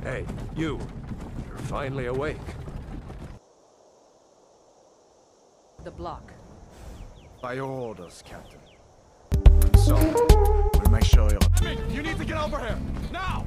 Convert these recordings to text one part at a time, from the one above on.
Hey, you. You're finally awake. The block. By your orders, Captain. So, we'll make sure you're... Jimmy, you need to get over here! Now!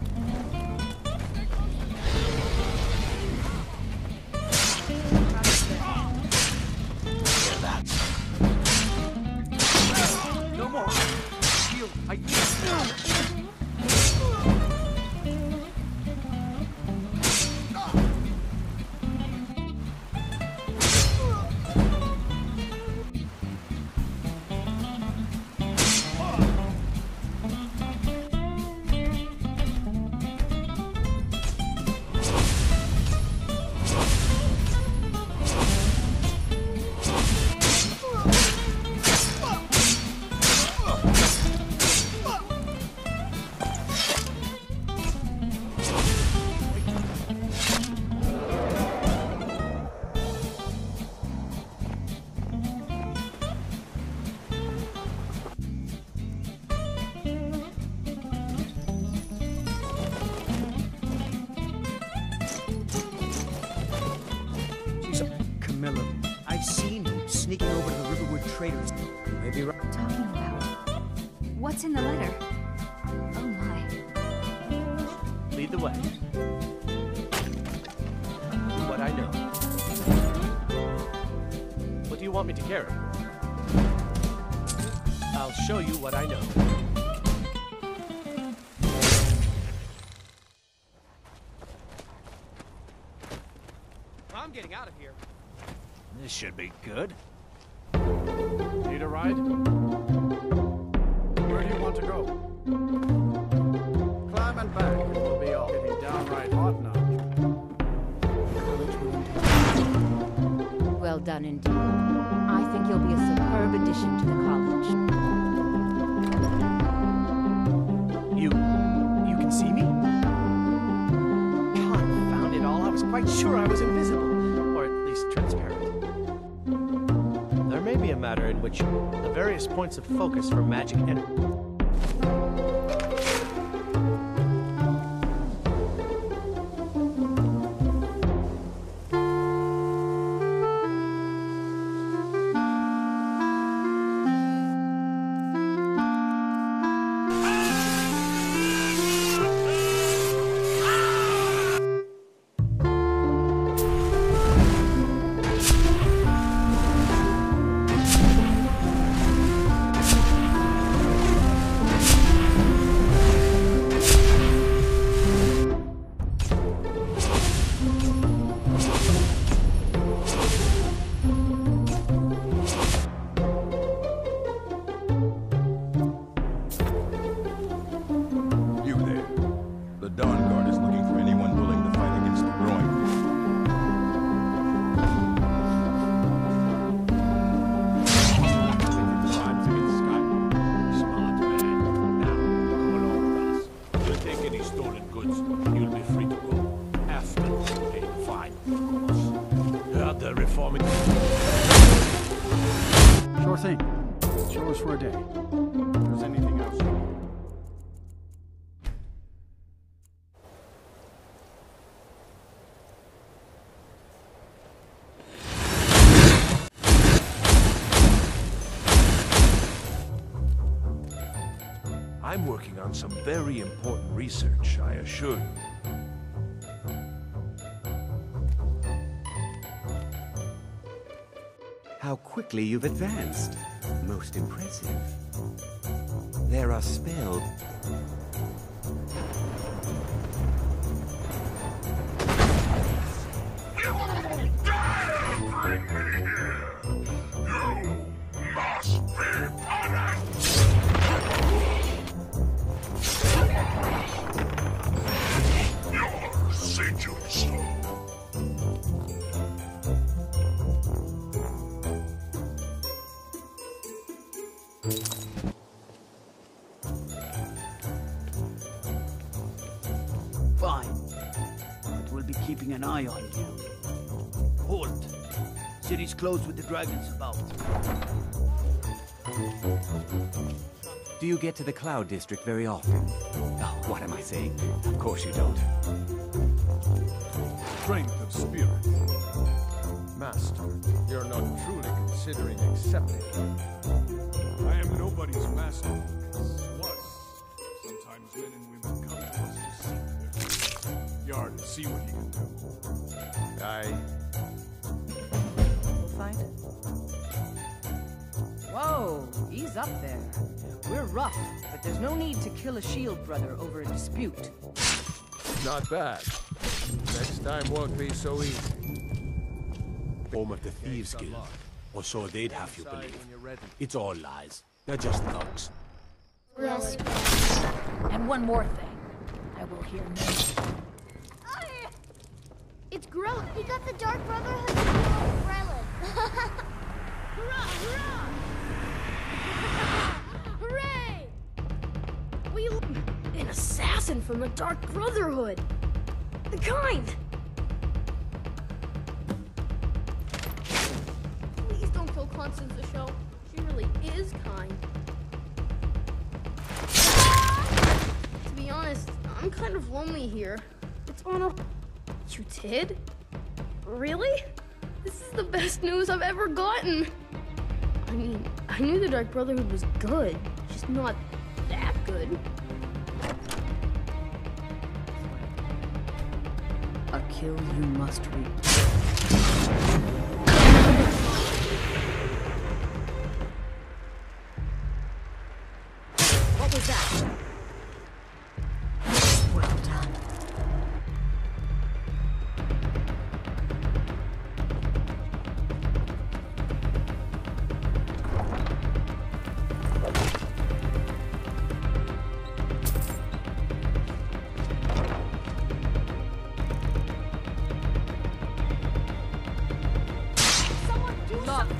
Hear that? No more! Shield, I need... Camilla, I've seen him sneaking over to the Riverwood Traders. Maybe right. Talking about? What's in the letter? Oh my. Lead the way. What I know. What do you want me to carry? I'll show you what I know. I'm getting out of here. This should be good. Need a ride? Where do you want to go? Climb and back, and we'll be off. Getting downright hot now. Well done indeed. I think you'll be a superb addition to the college. You can see me? Confound it all, I was quite sure I was invisible. Or at least transparent. There may be a matter in which the various points of focus for magic energy... Sure thing. It's yours for a day. If there's anything else you need. I'm working on some very important research, I assure you. How quickly you've advanced. Most impressive. There are spells. You dare bring me here! You must be punished! Your sigil stone. Fine. But we'll be keeping an eye on you. Hold. City's closed with the dragons about. Do you get to the Cloud District very often? Oh, what am I saying? Of course you don't. Strength of spirit. Master, you're not truly considering accepting. I am nobody's master. Was. Sometimes men and women come to us to seek their Yard, see what he can do. Fight? Whoa, he's up there. We're rough, but there's no need to kill a shield brother over a dispute. Not bad. Next time won't be so easy. Home of the Thieves Guild. Or so they'd have you believe. It's all lies. They're just thugs. Yes. And one more thing. I will hear no. It's Grelin. He got the Dark Brotherhood of Grelin. Hurrah! Hurrah! Hooray! An assassin from the Dark Brotherhood. The kind. Please don't kill Constance the show. She really is kind. To be honest, I'm kind of lonely here. It's on a... You did? Really? This is the best news I've ever gotten. I mean, I knew the Dark Brotherhood was good, just not that good. A kill you must reap. What was that? Well done. Someone do something!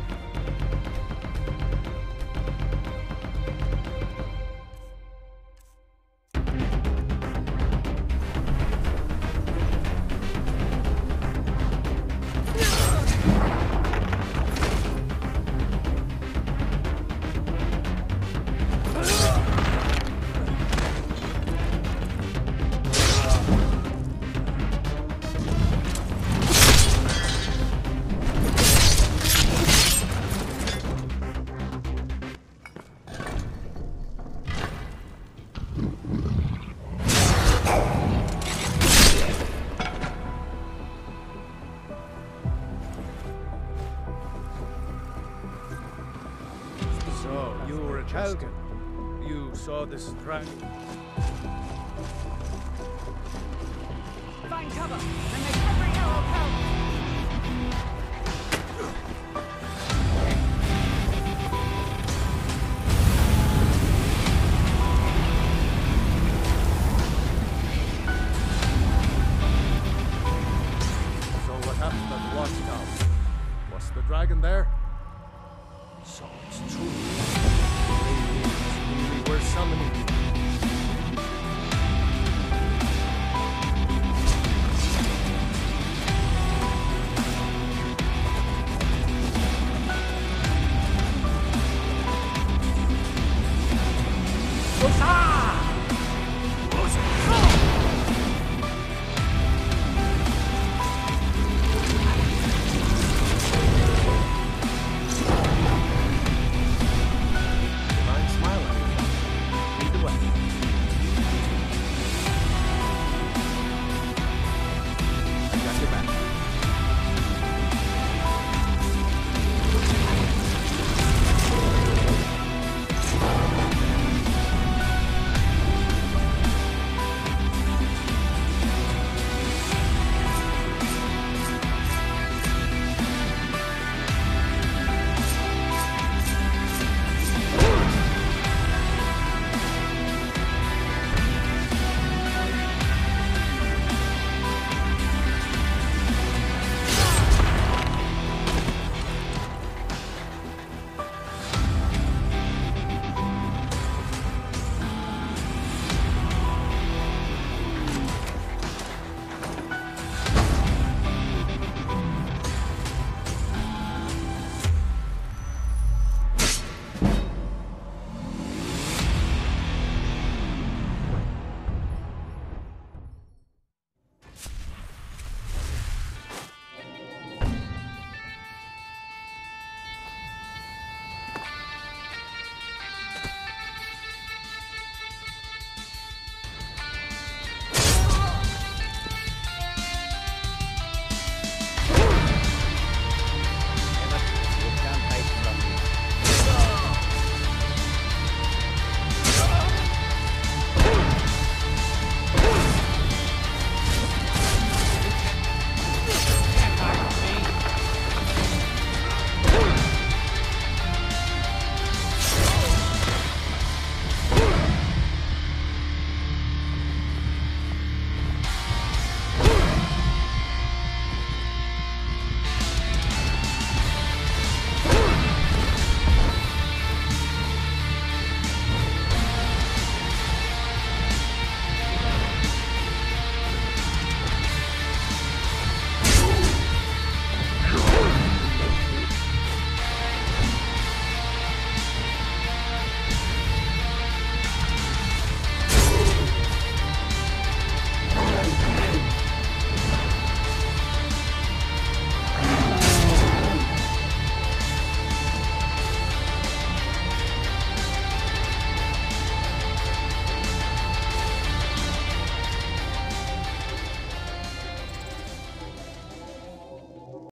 So, you were a Helgen. You saw this dragon. Find cover and make every arrow count. So what happened at the Watchtower? Was the dragon there? So it's true. We were summoning you. Push hard!